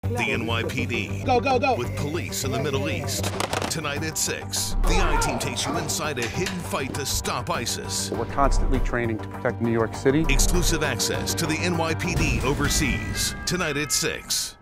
The NYPD. Go. With police in the Middle East. Tonight at 6, the I-Team takes you inside a hidden fight to stop ISIS. We're constantly training to protect New York City. Exclusive access to the NYPD Overseas. Tonight at 6.